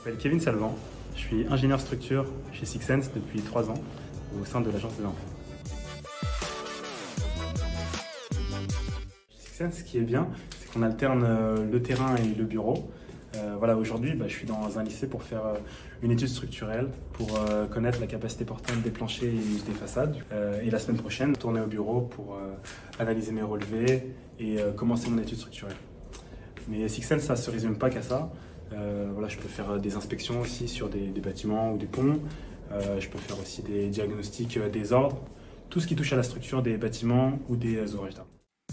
m'appelle Kevin Salvan, je suis ingénieur structure chez Sixsense depuis 3 ans au sein de l'agence de l'info. Chez Sixsense, ce qui est bien, c'est qu'on alterne le terrain et le bureau. Voilà, aujourd'hui, je suis dans un lycée pour faire une étude structurelle, pour connaître la capacité portante des planchers et des façades. Et la semaine prochaine, tourner au bureau pour analyser mes relevés et commencer mon étude structurelle. Mais Sixsense, ça ne se résume pas qu'à ça. Voilà, je peux faire des inspections aussi sur des bâtiments ou des ponts. Je peux faire aussi des diagnostics des ordres, tout ce qui touche à la structure des bâtiments ou des ouvrages d'art.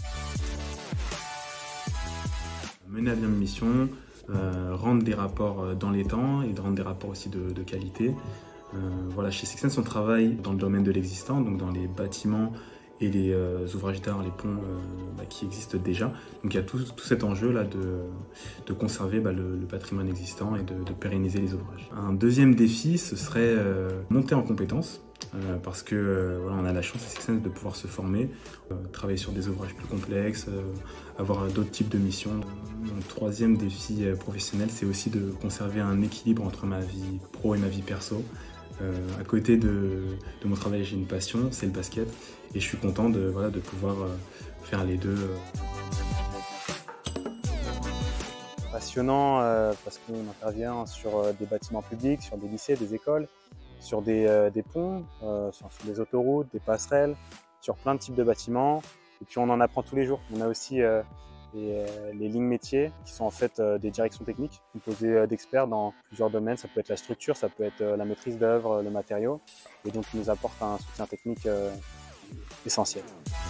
Mener à bien mes missions, rendre des rapports dans les temps et de rendre des rapports aussi de qualité. Voilà, chez Sixsense, on travaille dans le domaine de l'existant, donc dans les bâtiments et les ouvrages d'art, les ponts qui existent déjà. Donc il y a tout cet enjeu là de conserver le patrimoine existant et de pérenniser les ouvrages. Un deuxième défi, ce serait monter en compétences. Parce que voilà, on a la chance à Sixsense de pouvoir se former, travailler sur des ouvrages plus complexes, avoir d'autres types de missions. Mon troisième défi professionnel, c'est aussi de conserver un équilibre entre ma vie pro et ma vie perso. À côté de mon travail, j'ai une passion, c'est le basket, et je suis content de pouvoir faire les deux. Passionnant parce qu'on intervient sur des bâtiments publics, sur des lycées, des écoles, sur des ponts, sur des autoroutes, des passerelles, sur plein de types de bâtiments. Et puis on en apprend tous les jours. On a aussi les lignes métiers qui sont en fait des directions techniques composées d'experts dans plusieurs domaines. Ça peut être la structure, ça peut être la maîtrise d'œuvre, le matériau. Et donc ils nous apportent un soutien technique essentiel.